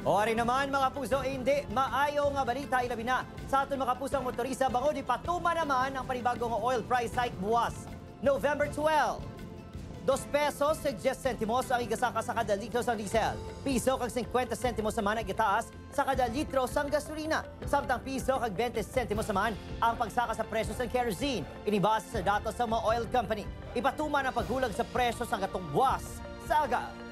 O ari naman mga puso, hindi maayo nga balita ilabi na. Sa aton mga pusang motorista, bango di patuma naman ang panibagong oil price hike buwas. November 12. 2 pesos 10 sentimos ang igasaka sa kada litro sa diesel. Piso kag 50 sentimos naman ang gitaas sa kada litro sa gasolina. Samtang piso kag 20 sentimos naman ang pagsaka sa presyo sa kerosene. Inibase sa datos sa mga oil company. Ipatuman ang paghulag sa presyo sa gatong buwas. Saga!